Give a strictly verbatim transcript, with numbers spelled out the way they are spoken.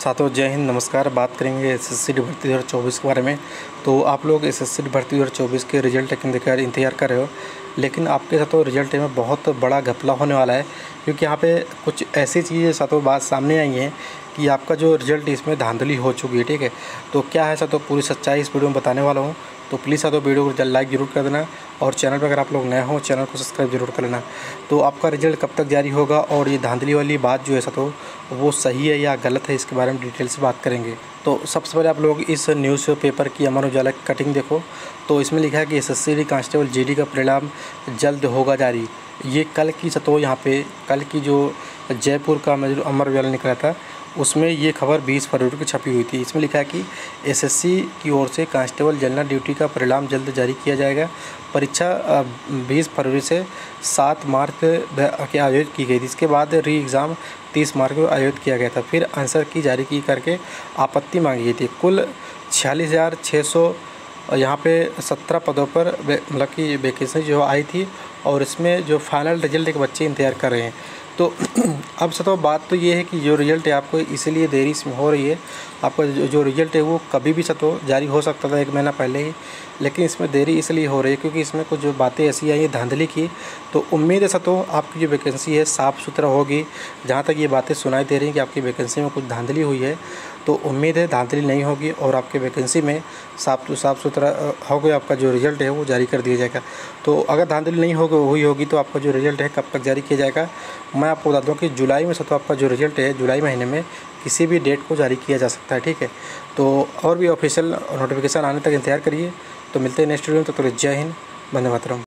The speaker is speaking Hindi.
साथियों जय हिंद, नमस्कार। बात करेंगे एसएससी भर्ती दो हज़ार चौबीस के बारे में। तो आप लोग एसएससी भर्ती दो हज़ार चौबीस के रिजल्ट देकर इंतजार कर रहे हो, लेकिन आपके साथों रिजल्ट में बहुत बड़ा घपला होने वाला है, क्योंकि यहाँ पे कुछ ऐसी चीज़ें साथों बात सामने आई हैं कि आपका जो रिजल्ट इसमें धांधली हो चुकी है। ठीक है, तो क्या है साथों, पूरी सच्चाई इस वीडियो में बताने वाला हूँ। तो प्लीज़ साथों वीडियो को लाइक जरूर कर देना, और चैनल पर अगर आप लोग नए हो चैनल को सब्सक्राइब जरूर कर लेना। तो आपका रिजल्ट कब तक जारी होगा और ये धांधली वाली बात जो है साथों वो सही है या गलत है, इसके बारे में डिटेल से बात करेंगे। तो सबसे पहले आप लोग इस न्यूज़ पेपर की अमर उजाला की कटिंग देखो। तो इसमें लिखा है कि एसएससी कांस्टेबल जीडी का परिणाम जल्द होगा जारी। ये कल की साथों यहाँ पे कल की जो जयपुर का अमर उजाला निकला था उसमें ये खबर बीस फरवरी को छपी हुई थी। इसमें लिखा है कि एसएससी की ओर से कांस्टेबल जनरल ड्यूटी का परिणाम जल्द जारी किया जाएगा। परीक्षा बीस फरवरी से सात मार्च के आयोजित की गई थी। इसके बाद री एग्ज़ाम तीस मार्च को आयोजित किया गया था। फिर आंसर की जारी की करके आपत्ति मांगी गई थी। कुल छियालीस हज़ार छः सौ यहाँ पे सत्रह पदों पर मतलब कि वैकेंसी जो आई थी, और इसमें जो फाइनल रिजल्ट के बच्चे इंतजार कर रहे हैं। तो अब साथों बात तो ये है कि जो रिज़ल्ट है आपको इसलिए देरी इसमें हो रही है। आपका जो, जो रिज़ल्ट है वो कभी भी साथों जारी हो सकता था, एक महीना पहले ही, लेकिन इसमें देरी इसलिए हो रही है क्योंकि इसमें कुछ जो बातें ऐसी आई हैं धांधली की। तो उम्मीद है साथों आपकी जो वैकेंसी है साफ़ सुथरा होगी। जहाँ तक ये बातें सुनाई दे रही हैं कि आपकी वैकेंसी में कुछ धांधली हुई है, तो उम्मीद है धांधली नहीं होगी और आपके वैकेंसी में साफ साफ सुथरा हो गया, आपका जो रिज़ल्ट है वो जारी कर दिया जाएगा। तो अगर धांधली नहीं होगी हुई होगी तो आपका जो रिज़ल्ट है कब तक जारी किया जाएगा, मैं आपको बता दूं कि जुलाई में साथों आपका जो रिज़ल्ट है जुलाई महीने में किसी भी डेट को जारी किया जा सकता है। ठीक है, तो और भी ऑफिशियल नोटिफिकेशन आने तक इंतजार करिए। तो मिलते हैं नेक्स्ट वीडियो में। तो जय हिंद, वंदे मातरम।